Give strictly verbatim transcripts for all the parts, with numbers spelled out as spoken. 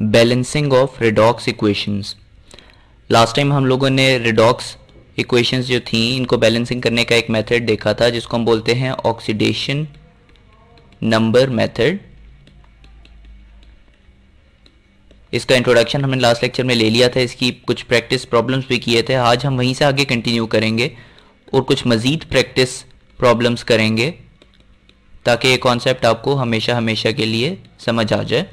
Balancing of redox equations. Last time हम लोगों ने रेडॉक्स इक्वेशंस जो थी इनको बैलेंसिंग करने का एक मेथड देखा था जिसको हम बोलते हैं ऑक्सीडेशन नंबर मेथड। इसका इंट्रोडक्शन हमने लास्ट लेक्चर में ले लिया था, इसकी कुछ प्रैक्टिस प्रॉब्लम्स भी किए थे। आज हम वहीं से आगे कंटिन्यू करेंगे और कुछ मज़ीद प्रैक्टिस प्रॉब्लम्स करेंगे ताकि ये कॉन्सेप्ट आपको हमेशा हमेशा के लिए समझ आ जाए।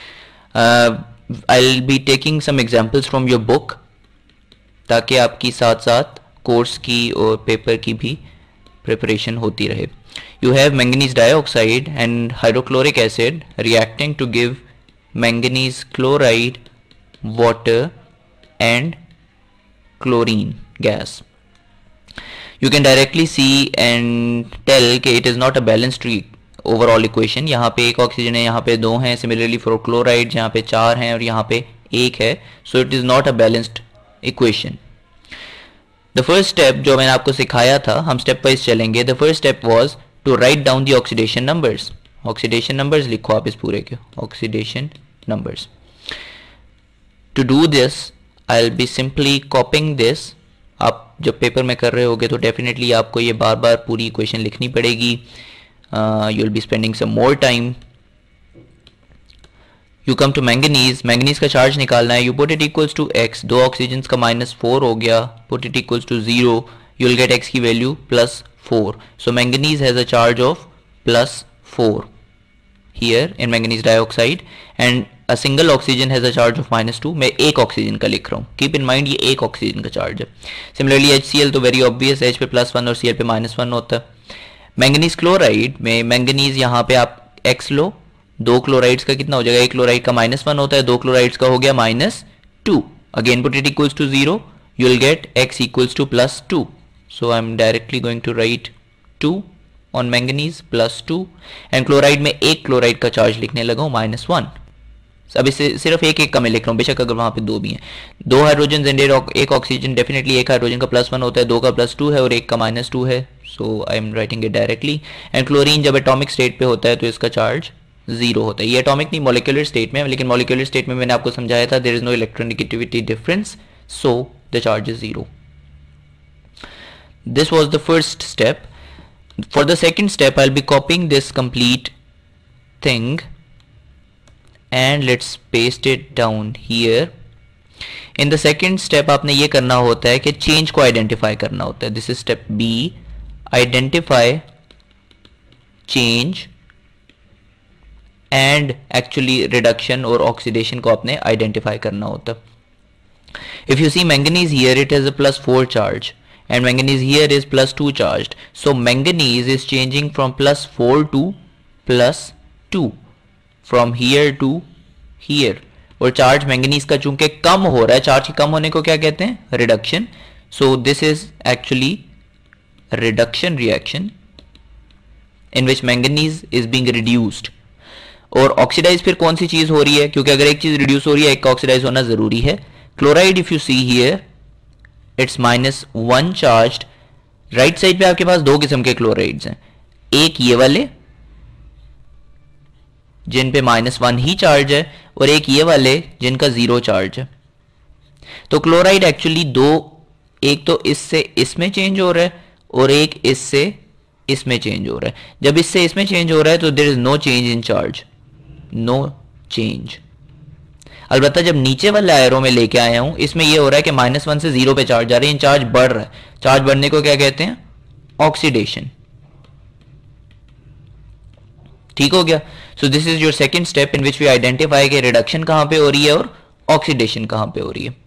I will be taking some examples from your book ताकि आपकी साथ साथ कोर्स की और पेपर की भी प्रिपरेशन होती रहे। You have manganese dioxide and hydrochloric acid reacting to give manganese chloride, water and chlorine gas. You can directly see and tell कि it is not a balanced overall equation। यहाँ पे एक oxygen है, यहाँ पे दो हैं। Similarly for chloride यहाँ पे चार हैं और यहाँ पे एक है। So it is not a balanced equation। The first step जो मैंने आपको सिखाया था, हम step wise चलेंगे। The first step was to write down the oxidation numbers। Oxidation numbers लिखो आप इस पूरे के oxidation numbers। To do this I'll be simply copying this। आप जब पेपर में कर रहे होगे तो डेफिनेटली आपको ये बार बार पूरी इक्वेशन लिखनी पड़ेगी। You will be spending some more time. You come to manganese, manganese का चार्ज निकालना है। You put it equals to X, दो ऑक्सीजन का माइनस फोर हो गया। Put it equals to zero, you will get X की value plus four. So manganese has a charge of plus four here in manganese dioxide and a single oxygen has a charge of minus two. मैं एक oxygen का लिख रहा हूँ, keep in mind ये एक oxygen का चार्ज है। सिमिलरली एच सी एल तो वेरी ऑब्वियस, एच पे प्लस वन और सी एल पे माइनस वन होता है। मैंगनीज क्लोराइड में मैंगनीज यहाँ पे आप एक्स लो, दो क्लोराइड्स का कितना हो जाएगा, एक क्लोराइड का माइनस वन होता है, दो क्लोराइड्स का हो गया minus two. Again put it equals to zero, you will get X equals to plus two. So I am directly going to write two on manganese plus two and chloride में एक chloride का charge लिखने लगा हूँ minus one. अब इसे सिर्फ एक एक का मैं लिख रहा हूँ, बेशक अगर वहाँ पे दो भी हैं। दो हाइड्रोजन एंड एक ऑक्सीजन, डेफिनेटली एक हाइड्रोजन का प्लस वन होता है, दो का प्लस टू है और एक का माइनस टू है। So I am writing it directly. And chlorine जब एटॉमिक स्टेट पे होता है तो इसका चार्ज जीरो होता है। ये एटॉमिक नहीं मॉलिक्यूलर स्टेट में, लेकिन मॉलिक्यूलर स्टेट में मैंने आपको समझाया था there is no electronegativity difference, so the charge is zero. This was the first step. For the second step I'll be copying this complete thing and let's paste it down here। in the second step आपने ये करना होता है कि change को identify करना होता है। this is step B, identify change and actually reduction और oxidation को आपने identify करना होता है। if you see manganese here it has a plus four charge and manganese here is plus two charged, so manganese is changing from plus four to plus two, from here to here। और charge manganese का चूंकि कम हो रहा है, charge के कम होने को क्या कहते हैं, reduction. So this is actually reduction reaction in which manganese is being reduced. और ऑक्सीडाइज फिर कौन सी चीज हो रही है, क्योंकि अगर एक चीज रिड्यूस हो रही है एक का ऑक्सीडाइज होना जरूरी है। Chloride if you see here it's minus one charge. Right side पे आपके पास दो किस्म के क्लोराइड्स हैं, एक ये वाले जिन पे माइनस वन ही चार्ज है और एक ये वाले जिनका जीरो चार्ज है। तो क्लोराइड एक्चुअली दो, एक तो इससे इसमें चेंज हो रहा है और एक इससे इसमें चेंज हो रहा है। जब इससे इसमें चेंज हो रहा है तो there is no change in charge, no change. अलबत्ता जब नीचे वाले एरो में लेके आया हूं इसमें यह हो रहा है कि माइनस वन से जीरो पे चार्ज आ रही है, चार्ज बढ़ रहा है। चार्ज बढ़ने को क्या कहते हैं, ऑक्सीडेशन। ठीक हो गया। So this is your second step in which we identify कि रिडक्शन कहां पे हो रही है और ऑक्सीडेशन कहां पे हो रही है।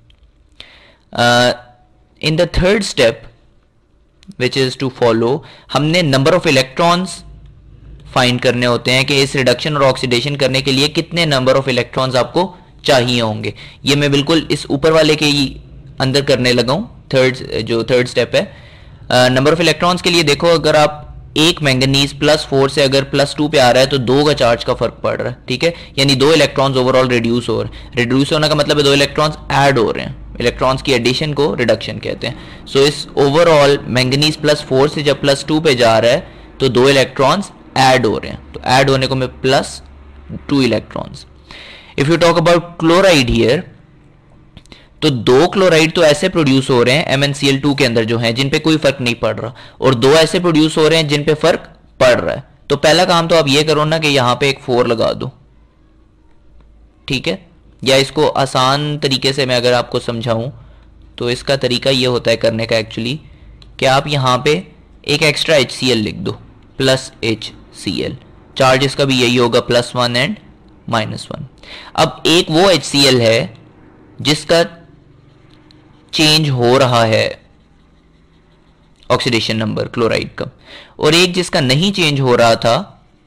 In the third step which is to follow, हमने नंबर ऑफ इलेक्ट्रॉन्स फाइंड करने होते हैं कि इस रिडक्शन और ऑक्सीडेशन करने के लिए कितने नंबर ऑफ इलेक्ट्रॉन्स आपको चाहिए होंगे। ये मैं बिल्कुल इस ऊपर वाले के ही अंदर करने लगा हूं। थर्ड जो थर्ड स्टेप है नंबर ऑफ इलेक्ट्रॉन्स के लिए, देखो अगर आप एक मैंगनीज प्लस फोर से अगर प्लस टू पे आ रहा है तो दो का चार्ज का फर्क पड़ रहा है। ठीक है, यानी दो इलेक्ट्रॉन्स ओवरऑल रिड्यूस हो रहे हैं। रिड्यूस होने का मतलब है दो इलेक्ट्रॉन्स ऐड हो रहे हैं। इलेक्ट्रॉन्स की एडिशन को रिडक्शन कहते हैं। सो so, इस ओवरऑल मैंगनीज प्लस फोर से जब प्लस टू पे जा रहा है तो दो इलेक्ट्रॉन्स ऐड हो रहे हैं, तो ऐड होने को मैं plus two electrons. If you talk about chloride here, तो दो क्लोराइड तो ऐसे प्रोड्यूस हो रहे हैं M N C L two के अंदर जो हैं जिन पे कोई फर्क नहीं पड़ रहा, और दो ऐसे प्रोड्यूस हो रहे हैं जिन पे फर्क पड़ रहा है। तो पहला काम तो आप ये करो ना कि यहां पे एक फोर लगा दो, ठीक है। या इसको आसान तरीके से मैं अगर आपको समझाऊं तो इसका तरीका ये होता है करने का एक्चुअली कि आप यहां पे एक एक्स्ट्रा एच सी एल लिख दो, plus H C L. Charge इसका भी यही होगा, plus one and minus one. अब एक वो एच सी एल है जिसका चेंज हो रहा है ऑक्सीडेशन नंबर क्लोराइड का, और एक जिसका नहीं चेंज हो रहा था,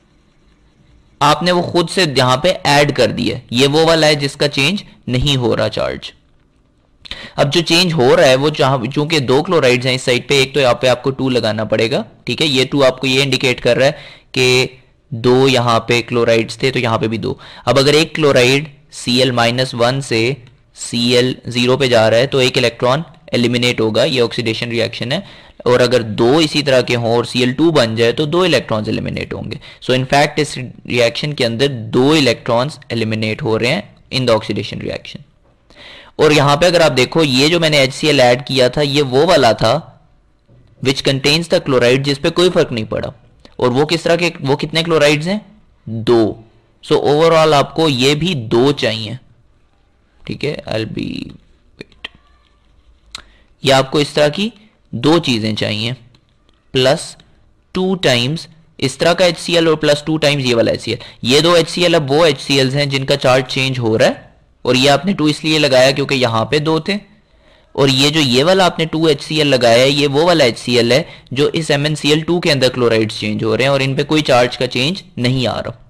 आपने वो खुद से यहां पे ऐड कर दिया। ये वो वाला है जिसका चेंज नहीं हो रहा चार्ज। अब जो चेंज हो रहा है वो जहां, चूंकि दो क्लोराइड्स हैं इस साइड पे, एक तो यहाँ पे आपको टू लगाना पड़ेगा, ठीक है। ये टू आपको ये इंडिकेट कर रहा है कि दो यहां पे क्लोराइड्स थे, तो यहां पे भी दो। अब अगर एक chloride C L minus one से सी एल जीरो पे जा रहा है तो एक इलेक्ट्रॉन एलिमिनेट होगा, ये ऑक्सीडेशन रिएक्शन है। और अगर दो इसी तरह के हों और सी एल टू बन जाए तो दो इलेक्ट्रॉन्स एलिमिनेट होंगे। सो इनफैक्ट इस रिएक्शन के अंदर दो इलेक्ट्रॉन्स एलिमिनेट हो रहे हैं इन द ऑक्सीडेशन रिएक्शन। और यहां पे अगर आप देखो, ये जो मैंने एच सी एल ऐड किया था ये वो वाला था विच कंटेन्स द क्लोराइड जिस पे कोई फर्क नहीं पड़ा। और वो किस तरह के, वो कितने क्लोराइड्स हैं? दो। सो ओवरऑल आपको ये भी दो चाहिए, ठीक है। आई बी वेट, ये आपको इस तरह की दो चीजें चाहिए, प्लस टू टाइम्स इस तरह का एच सी एल और प्लस टू टाइम्स ये वाला एच सी एल। ये दो एच सी एल अब वो एच सी एल्स हैं जिनका चार्ज चेंज हो रहा है, और ये आपने टू इसलिए लगाया क्योंकि यहां पे दो थे। और ये जो ये वाला आपने टू एच सी एल लगाया है, ये वो वाला एच सी एल है जो इस M N C L two के अंदर क्लोराइड्स चेंज हो रहे हैं और इन पे कोई चार्ज का चेंज नहीं आ रहा।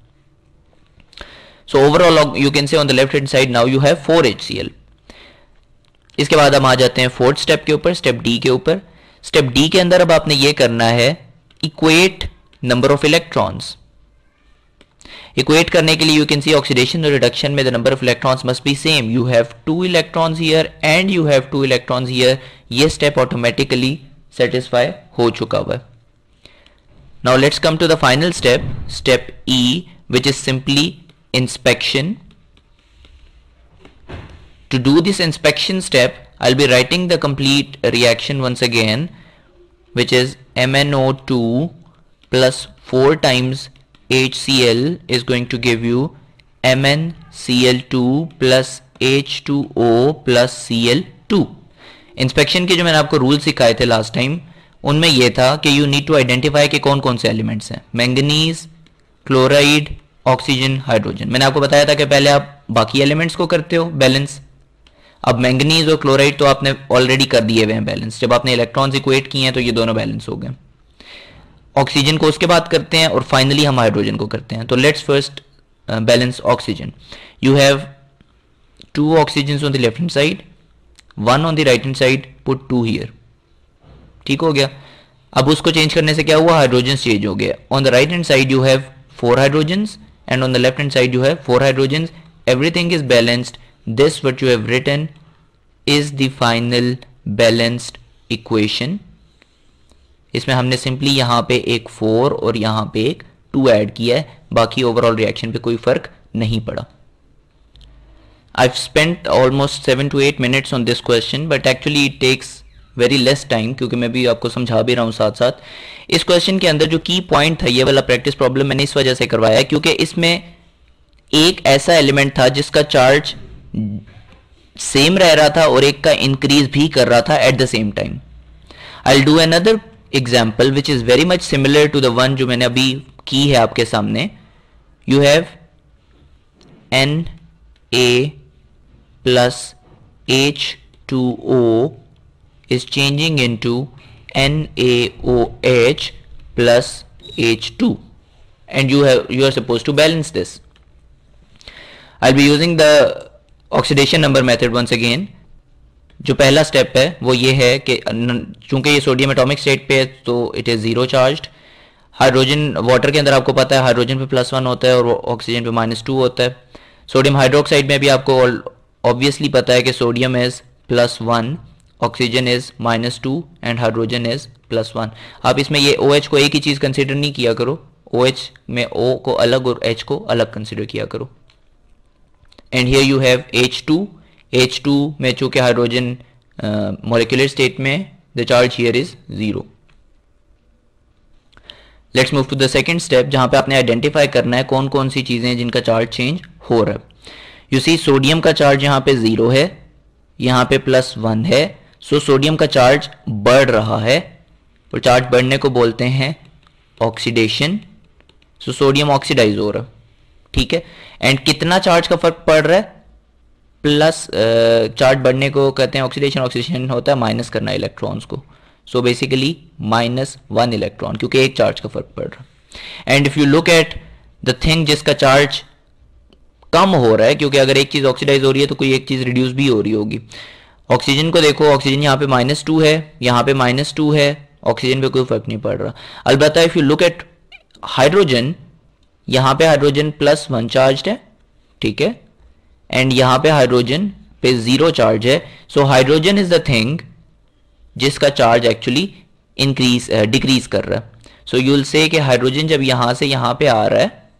So overall you can say on the left hand side now you have four H C L. इसके बाद हम आ जाते हैं फोर्थ स्टेप के ऊपर, स्टेप डी के ऊपर। स्टेप डी के अंदर अब आपने ये करना है equate number of electrons. Equate करने के लिए यू कैन सी ऑक्सीडेशन और रिडक्शन में the number of electrons must be same. You have two electrons here and you have two electrons here. ये स्टेप ऑटोमेटिकली सेटिस्फाई हो चुका हुआ है। Now let's come to the final step, step E, which is simply inspection. To do this inspection step, I'll be writing the complete reaction once again, which is M n O two plus four times H C L is going to give you M n C L two plus H two O plus C L two. Inspection के जो मैंने आपको rule सिखाए थे last time, उनमें यह था कि you need to identify कि कौन कौन से एलिमेंट्स हैं। Manganese, chloride, oxygen, hydrogen. मैंने आपको बताया था कि पहले आप बाकी एलिमेंट्स को करते हो बैलेंस। अब मैंगनीज और क्लोराइड तो आपने ऑलरेडी कर दिए हुए हैं बैलेंस। जब आपने इलेक्ट्रॉन्स इक्वेट किए हैं तो ये दोनों बैलेंस हो गए। ऑक्सीजन को उसके बाद करते हैं और फाइनली हम हाइड्रोजन को करते हैं। तो let's first balance oxygen. You have two oxygen on the left hand side, one on the right hand side, put two here. ठीक हो गया। अब उसको चेंज करने से क्या हुआ? हाइड्रोजन चेंज हो गया। On the right hand side you have four hydrogens and on the left hand side you have four hydrogens. Everything is balanced. This what you have written is the final balanced equation. इसमें हमने simply यहाँ पे एक four और यहाँ पे एक to add किया है, बाकी ओवरऑल रिएक्शन पे कोई फर्क नहीं पड़ा। I've spent almost seven to eight minutes on this question, but actually it takes very less time, क्योंकि मैं भी आपको समझा भी रहा हूँ साथ साथ। इस क्वेश्चन के अंदर जो की पॉइंट था, ये वाला प्रैक्टिस प्रॉब्लम मैंने इस वजह से करवाया क्योंकि इसमें एक ऐसा एलिमेंट था जिसका चार्ज सेम रह रहा था और एक का इंक्रीज भी कर रहा था at the same time. I will do another example which is very much similar to the one जो मैंने अभी की है आपके सामने। You have N A plus H two O is changing into N A O H plus H two, and you have you are supposed to balance this. I'll be using the oxidation number method once again. जो पहला step है वो ये है कि चूंकि ये sodium atomic state पे है तो it is zero charged. Hydrogen water के अंदर आपको पता है हाइड्रोजन पे प्लस वन होता है और ऑक्सीजन पे माइनस टू होता है। सोडियम हाइड्रोक्साइड में भी आपको ऑब्वियसली पता है कि sodium is plus one, oxygen is minus two and hydrogen is plus one. आप इसमें ये ओ एच को एक ही चीज कंसिडर नहीं किया करो, ओ एच में ओ को अलग और एच को अलग कंसिडर किया करो। And here you have H two. H two में चूंकि हाइड्रोजन मॉलिक्यूलर स्टेट में, the charge here is zero. Let's move to the second step, जहां पे आपने आइडेंटिफाई करना है कौन कौन सी चीजें हैं जिनका चार्ज चेंज हो रहा है. यू सी सोडियम का चार्ज यहाँ पे जीरो है, यहाँ पे प्लस वन है. सो सोडियम का चार्ज बढ़ रहा है और चार्ज बढ़ने को बोलते हैं ऑक्सीडेशन. सो सोडियम ऑक्सीडाइज हो रहा है. ठीक है. एंड कितना चार्ज का फर्क पड़ रहा है? प्लस चार्ज बढ़ने को कहते हैं ऑक्सीडेशन. ऑक्सीडेशन होता है माइनस करना इलेक्ट्रॉन्स को. So basically minus one electron, क्योंकि एक चार्ज का फर्क पड़ रहा है. And if you look at the thing जिसका चार्ज कम हो रहा है, क्योंकि अगर एक चीज ऑक्सीडाइज हो रही है तो कोई एक चीज रिड्यूस भी हो रही होगी. ऑक्सीजन को देखो, ऑक्सीजन यहाँ पे माइनस टू है, यहाँ पे माइनस टू है, ऑक्सीजन पे कोई फर्क नहीं पड़ रहा. अलबत्ता if you look at hydrogen, यहाँ पे हाइड्रोजन प्लस वन चार्ज है. ठीक है. एंड यहाँ पे हाइड्रोजन पे जीरो चार्ज है. So hydrogen is the thing जिसका चार्ज एक्चुअली इंक्रीज डिक्रीज कर रहा है. सो यू विल से कि हाइड्रोजन जब यहां से यहां पे आ रहा है,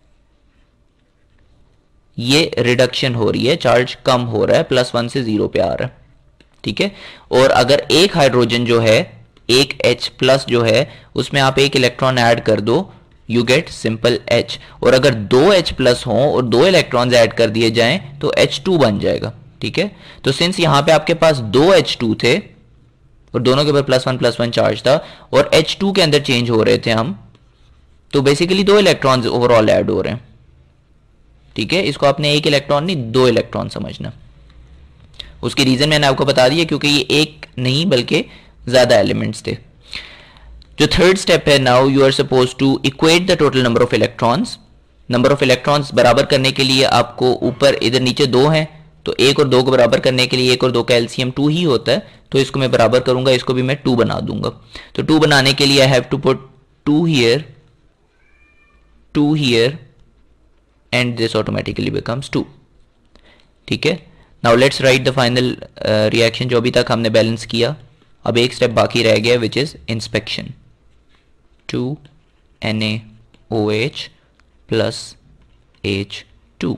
ये रिडक्शन हो रही है, चार्ज कम हो रहा है, प्लस वन से जीरो पे आ रहा है. ठीक है. और अगर एक हाइड्रोजन जो है, एक H प्लस जो है, उसमें आप एक इलेक्ट्रॉन ऐड कर दो, यू गेट सिंपल H. और अगर दो H प्लस हों और दो इलेक्ट्रॉन्स ऐड कर दिए जाएं तो एच टू बन जाएगा. ठीक है. तो सिंस यहां पे आपके पास दो एच टू थे और दोनों के ऊपर plus one plus one charge था और एच टू के अंदर चेंज हो रहे थे हम, तो बेसिकली दो इलेक्ट्रॉन्स ओवरऑल ऐड हो रहे हैं. ठीक है. इसको आपने एक इलेक्ट्रॉन नहीं, दो इलेक्ट्रॉन समझना. उसकी रीजन मैंने आपको बता दिया, क्योंकि ये एक नहीं बल्कि ज्यादा एलिमेंट्स थे. जो थर्ड स्टेप है, now you are suppose to equate the total number of electrons. Number of electrons बराबर करने के लिए आपको ऊपर इधर नीचे दो हैं, तो एक और दो को बराबर करने के लिए एक और दो का एलसीएम टू ही होता है, तो इसको मैं बराबर करूंगा, इसको भी मैं टू बना दूंगा. तो टू बनाने के लिए I have to put two here, two here, and this automatically becomes two. ठीक है. Now let's write the final reaction जो अभी तक हमने बैलेंस किया. अब एक स्टेप बाकी रह गया which is inspection. Two N A O H plus H two.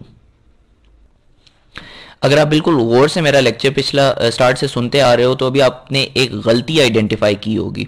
अगर आप बिल्कुल गौर से मेरा लेक्चर पिछला स्टार्ट से सुनते आ रहे हो तो अभी आपने एक गलती आइडेंटिफाई की होगी.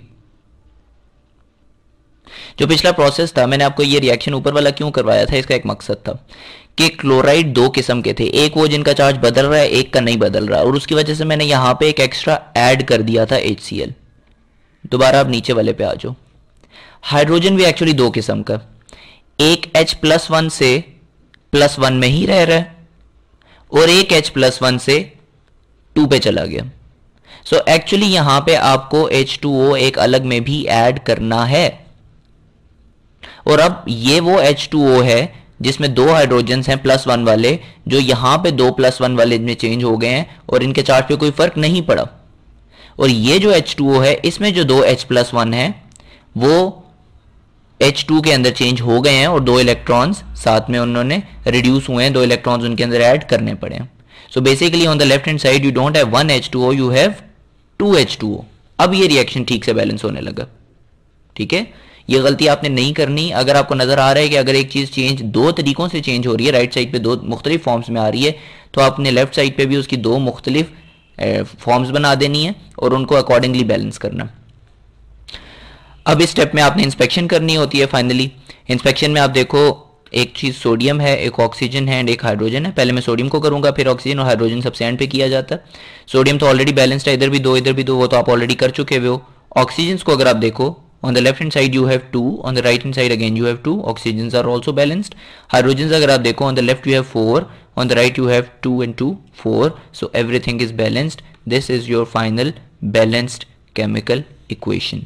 जो पिछला प्रोसेस था, मैंने आपको ये रिएक्शन ऊपर वाला क्यों करवाया था, इसका एक मकसद था कि क्लोराइड दो किस्म के थे. एक वो जिनका चार्ज बदल रहा है, एक का नहीं बदल रहा, और उसकी वजह से मैंने यहां पे एक एक्स्ट्रा ऐड कर दिया था एच सी एल. दोबारा आप नीचे वाले पे आ जाओ. हाइड्रोजन भी एक्चुअली दो किस्म का, एक H प्लस वन से प्लस वन में ही रह रहा है और एक H प्लस वन से टू पे चला गया. सो so एक्चुअली यहां पे आपको एच टू ओ एक अलग में भी ऐड करना है. और अब ये वो एच टू ओ है जिसमें दो हाइड्रोजन्स हैं प्लस वन वाले, जो यहां पे दो प्लस वन वाले में चेंज हो गए हैं और इनके चार्ज पे कोई फर्क नहीं पड़ा. और ये जो एच टू ओ है, इसमें जो दो H प्लस वन है वो एच टू के अंदर चेंज हो गए हैं और दो इलेक्ट्रॉन्स साथ में उन्होंने रिड्यूस हुए हैं, दो इलेक्ट्रॉन्स उनके अंदर ऐड करने पड़े हैं. So basically on the left hand side you don't have one H two O, you have two H two O. अब ये रिएक्शन ठीक से बैलेंस होने लगा. ठीक है. ये गलती आपने नहीं करनी. अगर आपको नजर आ रहा है कि अगर एक चीज चेंज दो तरीकों से चेंज हो रही है, राइट साइड पे दो मुख्तलिफ फॉर्म्स में आ रही है, तो आपने लेफ्ट साइड पे भी उसकी दो मुख्तलिफ फॉर्म्स बना देनी है और उनको अकॉर्डिंगली बैलेंस करना. अब इस स्टेप में आपने इंस्पेक्शन करनी होती है. फाइनली इंस्पेक्शन में आप देखो, एक चीज सोडियम है, एक ऑक्सीजन है एंड एक हाइड्रोजन है. पहले मैं सोडियम को करूंगा, फिर ऑक्सीजन और हाइड्रोजन सबसे एंड पे किया जाता है. सोडियम तो ऑलरेडी बैलेंस्ड है, इधर भी दो इधर भी दो, वो तो आप ऑलरेडी कर चुके हुए हो. ऑक्सीजन को अगर आप देखो, on the left hand side you have two, on the right hand side again you have two. Oxygens are also balanced. Hydrogens अगर आप देखो, on the left you have four, on the right you have two and two, four. So everything is balanced. This is your final balanced chemical equation.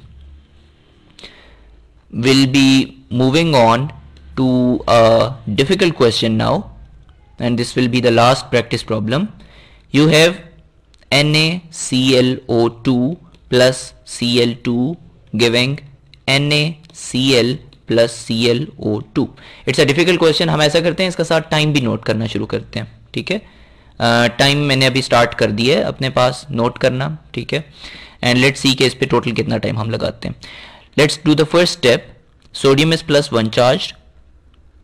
We'll be moving on to a difficult question now, and this will be the last practice problem. You have N A C L O two plus C L two giving NaCl plus C L O two. It's a difficult question. हम ऐसा करते हैं, इसका साथ time भी note करना शुरू करते हैं. ठीक है. टाइम uh, मैंने अभी स्टार्ट कर दिया है अपने पास नोट करना. ठीक है. एंड लेट्स सी के इस पे टोटल कितना टाइम हम लगाते हैं. Let's do the first step. Sodium is plus one charge,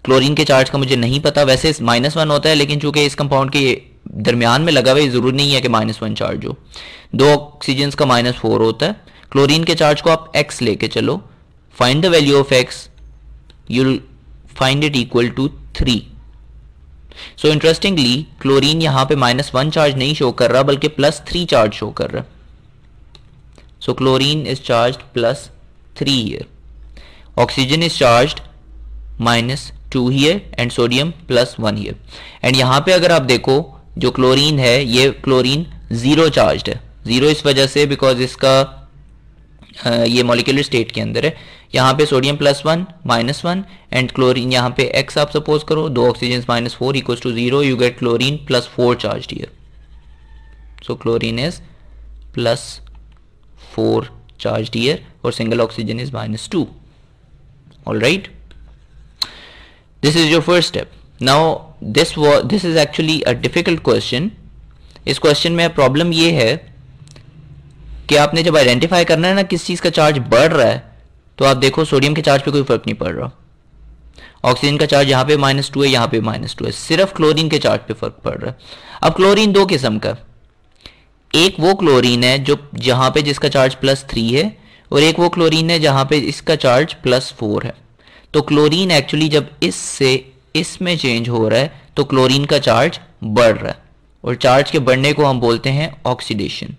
chlorine के चार्ज का मुझे नहीं पता, वैसे माइनस वन होता है लेकिन चूंकि इस कंपाउंड के दरमियान में लगा हुआ है जरूरी नहीं है कि माइनस वन चार्ज हो। दो ऑक्सीजन का माइनस फोर होता है। क्लोरीन के चार्ज को आप एक्स लेके चलो, find the value of X, you'll find it equal to three. So interestingly chlorine यहां पे माइनस वन चार्ज नहीं शो कर रहा बल्कि प्लस थ्री चार्ज शो कर रहा। So chlorine is charge plus three here, oxygen is charge minus two here and sodium plus one here. एंड यहां पे अगर आप देखो जो क्लोरीन है ये क्लोरीन जीरो चार्ज है। जीरो इस वजह से बिकॉज इसका आ, ये मॉलिक्यूलर स्टेट के अंदर है। यहाँ पे sodium plus one minus one and chlorine यहाँ पे एक्स आप सपोज करो, दो oxygen minus four equals to zero, you get chlorine plus four charge here. So chlorine is plus four charge here और single oxygen is minus two. All right, this is your first step. Now this this is actually a difficult question. इस question में problem ये है कि आपने जब identify करना है ना किस चीज का चार्ज बढ़ रहा है, तो आप देखो सोडियम के चार्ज पे कोई फर्क नहीं पड़ रहा, ऑक्सीजन का चार्ज यहाँ पे माइनस टू है, यहाँ पे माइनस टू है, सिर्फ क्लोरीन के चार्ज पे फर्क पड़ रहा है। अब क्लोरीन दो किस्म का, एक वो क्लोरीन है जो जहां पे जिसका चार्ज प्लस थ्री है और एक वो क्लोरीन है जहां पे इसका चार्ज प्लस फोर है। तो क्लोरीन एक्चुअली जब इससे इसमें चेंज हो रहा है तो क्लोरीन का चार्ज बढ़ रहा है और चार्ज के बढ़ने को हम बोलते हैं ऑक्सीडेशन।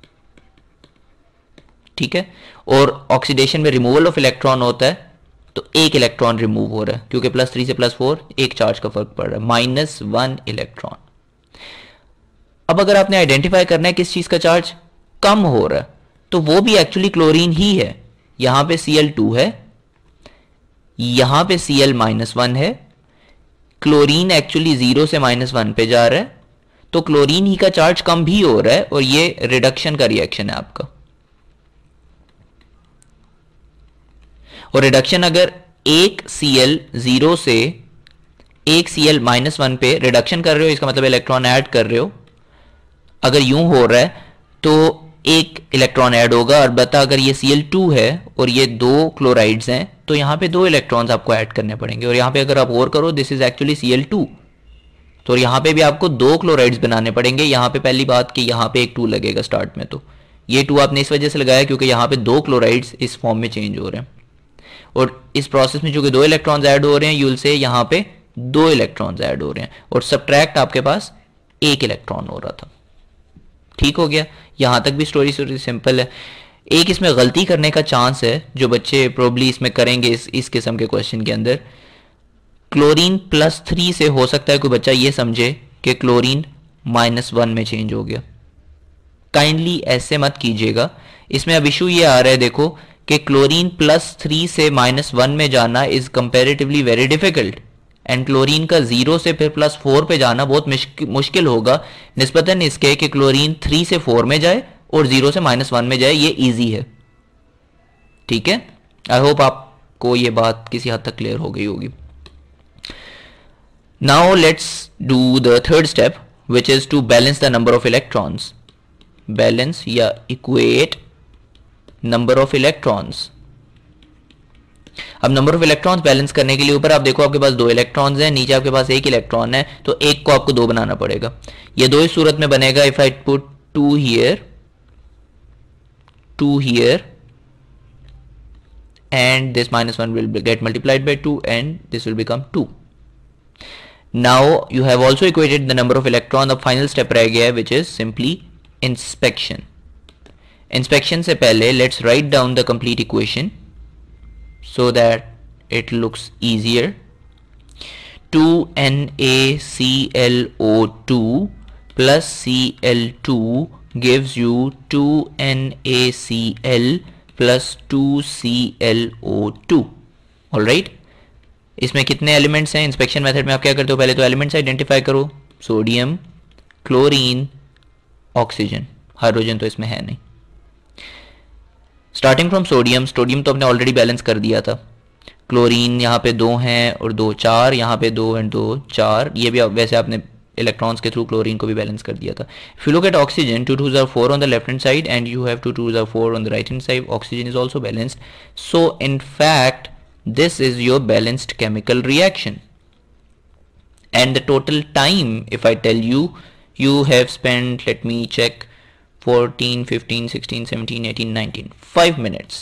ठीक है, और ऑक्सीडेशन में रिमूवल ऑफ इलेक्ट्रॉन होता है, तो एक इलेक्ट्रॉन रिमूव हो रहा है क्योंकि प्लस थ्री से प्लस फोर एक चार्ज का फर्क पड़ रहा है, माइनस वन इलेक्ट्रॉन। अब अगर आपने आइडेंटिफाई करना है किस चीज का चार्ज कम हो रहा है, तो वो भी एक्चुअली क्लोरीन ही है। यहां पे सी एल टू है, यहां पे सी एल माइनस वन है, क्लोरीन एक्चुअली जीरो से माइनस वन पे जा रहा है, तो क्लोरीन ही का चार्ज कम भी हो रहा है और ये रिडक्शन का रिएक्शन है आपका। और रिडक्शन अगर एक Cl जीरो से एक Cl माइनस वन पे रिडक्शन कर रहे हो, इसका मतलब इलेक्ट्रॉन ऐड कर रहे हो, अगर यूं हो रहा है तो एक इलेक्ट्रॉन ऐड होगा। और बता अगर ये सी एल टू है और ये दो क्लोराइड्स हैं तो यहां पे दो इलेक्ट्रॉन्स आपको ऐड करने पड़ेंगे। और यहां पे अगर आप और करो, this is actually C L two, तो यहां पे भी आपको दो क्लोराइड्स बनाने पड़ेंगे। यहां पे पहली बात कि यहां पे एक टू लगेगा स्टार्ट में, तो ये टू आपने इस वजह से लगाया क्योंकि यहां पे दो क्लोराइड्स इस फॉर्म में चेंज हो रहे हैं और इस प्रोसेस में चूंकि दो इलेक्ट्रॉन्स ऐड हो रहे हैं, यूल से यहां पे दो इलेक्ट्रॉन्स ऐड हो रहे हैं और सबट्रैक्ट आपके पास एक इलेक्ट्रॉन हो रहा था। ठीक हो गया, यहां तक भी स्टोरी स्टोरी सिंपल है। एक इसमें गलती करने का चांस है जो बच्चे प्रोबली इसमें करेंगे इस इस किस्म के क्वेश्चन के अंदर, क्लोरीन प्लस थ्री से हो सकता है कोई बच्चा ये समझे कि क्लोरीन माइनस वन में चेंज हो गया। काइंडली ऐसे मत कीजिएगा। इसमें अब इशू ये आ रहा है देखो कि क्लोरीन प्लस थ्री से माइनस वन में जाना is comparatively very difficult and chlorine का जीरो से फिर प्लस फोर पे जाना बहुत मुश्किल होगा निस्बतन इसके कि क्लोरीन थ्री से फोर में जाए और जीरो से माइनस वन में जाए, ये इजी है। ठीक है, आई होप आपको ये बात किसी हद तक क्लियर हो गई होगी। Now let's do the third step which is to balance the number of electrons. Balance या इक्वेट नंबर ऑफ इलेक्ट्रॉन्स। अब नंबर ऑफ इलेक्ट्रॉन्स बैलेंस करने के लिए ऊपर आप देखो आपके पास दो इलेक्ट्रॉन्स हैं, नीचे आपके पास एक इलेक्ट्रॉन है, तो एक को आपको दो बनाना पड़ेगा। ये दो इस सूरत में बनेगा if I put two here, two here and this minus one will get multiplied by two and this will become two. Now you have also equated the number of electron. अब फाइनल स्टेप रह गया है which is simply inspection. Inspection से पहले let's write down the complete equation so that it looks easier. two N A C L O two plus C L two gives you two N A C L plus two C L O two. Alright, इसमें कितने elements हैं? Inspection method में आप क्या करते हो, पहले तो एलिमेंट्स आइडेंटिफाई करो, सोडियम, क्लोरीन, ऑक्सीजन, हाइड्रोजन तो इसमें है नहीं। स्टार्टिंग फ्रॉम सोडियम, सोडियम तो आपने ऑलरेडी बैलेंस कर दिया था। क्लोरीन यहाँ पे दो हैं और दो चार, यहाँ पे दो एंड दो चार, ये भी वैसे आपने इलेक्ट्रॉन्स के थ्रू क्लोरीन को भी बैलेंस कर दिया था। If you look at oxygen, two two are four on the left hand side and you have two two are four on the right hand side, oxygen is also balanced. So in fact this is your balanced chemical reaction. and the total time, if I tell you, you have spent, let me check, fourteen, fifteen, sixteen, seventeen, eighteen, nineteen, five minutes.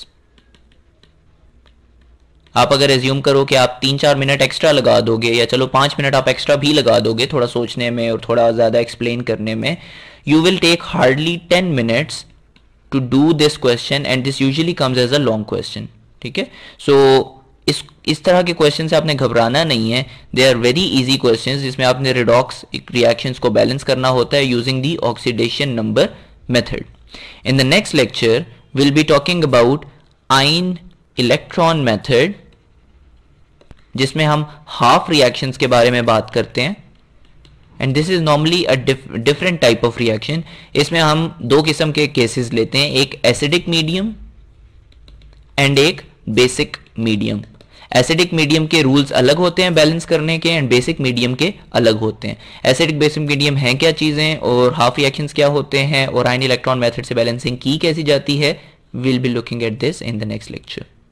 आप अगर assume करो कि आप तीन चार minute extra लगा दोगे, या चलो पाँच मिनट आप एक्स्ट्रा भी लगा दोगे थोड़ा सोचने में और थोड़ा ज़्यादा एक्सप्लेन करने में, you will take hardly ten minutes to do this question, and this usually comes as a long question. ठीक है, सो इस इस तरह के क्वेश्चन से आपने घबराना नहीं है. They are very easy questions जिसमें आपने रिडॉक्स रिएक्शंस को बैलेंस करना होता है using the oxidation number method. In the next lecture will be talking about ion electron method, जिसमें हम हाफ रिएक्शंस के बारे में बात करते हैं. And this is normally a different type of reaction. इसमें हम दो किस्म के केसेस लेते हैं, एक एसिडिक मीडियम एंड एक बेसिक मीडियम. एसिडिक मीडियम के रूल्स अलग होते हैं बैलेंस करने के, एंड बेसिक मीडियम के अलग होते हैं. एसिडिक बेसिक मीडियम हैं क्या चीजें, और हाफ रिएक्शंस क्या होते हैं, और आयन इलेक्ट्रॉन मेथड से बैलेंसिंग की कैसी जाती है, will be looking at this in the next lecture.